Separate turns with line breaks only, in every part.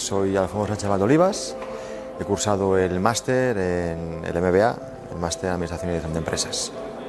Soy Alfonso Sánchez Valdolivas, he cursado el máster en el MBA, el máster en Administración y Dirección de Empresas.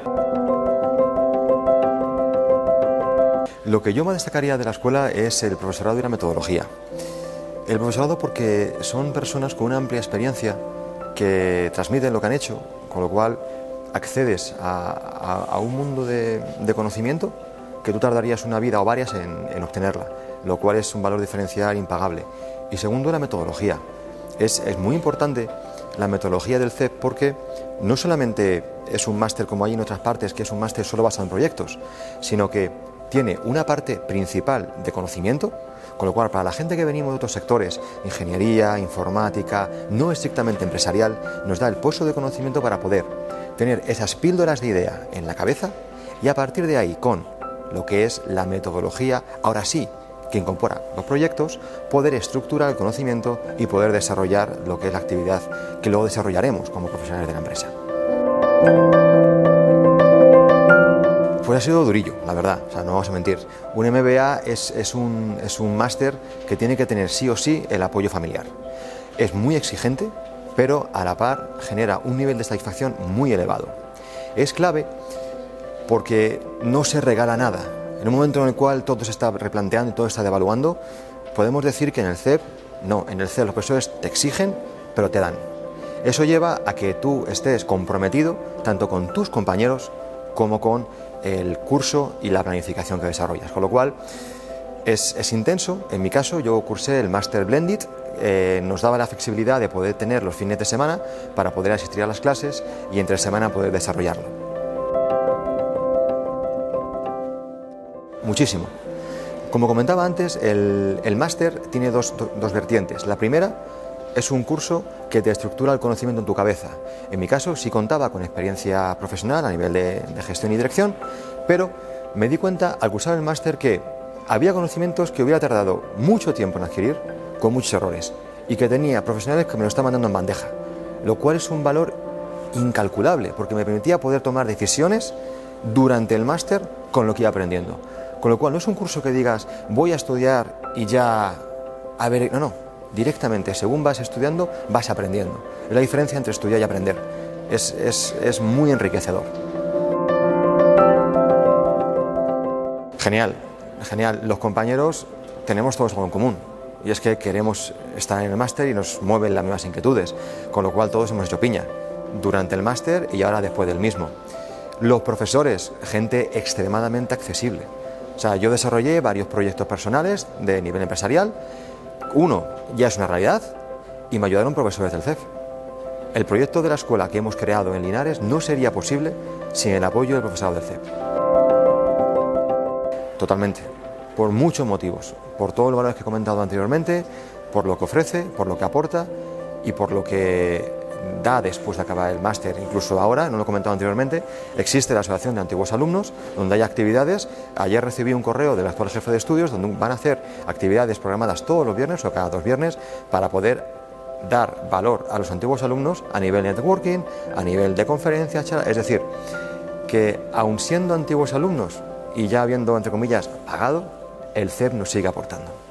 Lo que yo más destacaría de la escuela es el profesorado y la metodología. El profesorado porque son personas con una amplia experiencia que transmiten lo que han hecho, con lo cual accedes a un mundo de conocimiento que tú tardarías una vida o varias en obtenerla, lo cual es un valor diferencial impagable. Y segundo, la metodología. Es muy importante la metodología del CEP porque no solamente es un máster como hay en otras partes, que es un máster solo basado en proyectos, sino que tiene una parte principal de conocimiento, con lo cual para la gente que venimos de otros sectores, ingeniería, informática, no estrictamente empresarial, nos da el puesto de conocimiento para poder tener esas píldoras de idea en la cabeza y a partir de ahí, con lo que es la metodología, ahora sí, que incorpora los proyectos, poder estructurar el conocimiento y poder desarrollar lo que es la actividad que luego desarrollaremos como profesionales de la empresa. Pues ha sido durillo, la verdad, o sea, no vamos a mentir. Un MBA es un máster que tiene que tener sí o sí el apoyo familiar. Es muy exigente, pero a la par genera un nivel de satisfacción muy elevado. Es clave porque no se regala nada. En un momento en el cual todo se está replanteando y todo se está devaluando, podemos decir que en el CEP, no, en el CEP los profesores te exigen, pero te dan. Eso lleva a que tú estés comprometido tanto con tus compañeros como con el curso y la planificación que desarrollas. Con lo cual es intenso. En mi caso yo cursé el Master Blended, nos daba la flexibilidad de poder tener los fines de semana para poder asistir a las clases y entre semana poder desarrollarlo. Muchísimo. Como comentaba antes, el máster tiene dos vertientes. La primera es un curso que te estructura el conocimiento en tu cabeza. En mi caso sí contaba con experiencia profesional a nivel de gestión y dirección, pero me di cuenta al cursar el máster que había conocimientos que hubiera tardado mucho tiempo en adquirir, con muchos errores, y que tenía profesionales que me lo estaban dando en bandeja, lo cual es un valor incalculable, porque me permitía poder tomar decisiones durante el máster con lo que iba aprendiendo. Con lo cual no es un curso que digas voy a estudiar y ya a ver, no, directamente según vas estudiando vas aprendiendo. Es la diferencia entre estudiar y aprender. Es muy enriquecedor. Genial, genial. Los compañeros tenemos todos algo en común y es que queremos estar en el máster y nos mueven las mismas inquietudes, con lo cual todos hemos hecho piña durante el máster y ahora después del mismo. Los profesores, gente extremadamente accesible. O sea, yo desarrollé varios proyectos personales de nivel empresarial. Uno ya es una realidad y me ayudaron profesores del CEF. El proyecto de la escuela que hemos creado en Linares no sería posible sin el apoyo del profesorado del CEF. Totalmente, por muchos motivos, por todos los valores que he comentado anteriormente, por lo que ofrece, por lo que aporta y por lo que da después de acabar el máster. Incluso ahora, no lo he comentado anteriormente, existe la Asociación de Antiguos Alumnos, donde hay actividades. Ayer recibí un correo del actual jefe de estudios, donde van a hacer actividades programadas todos los viernes o cada 2 viernes para poder dar valor a los antiguos alumnos a nivel de networking, a nivel de conferencias, es decir, que aun siendo antiguos alumnos y ya habiendo, entre comillas, pagado, el CEP nos sigue aportando.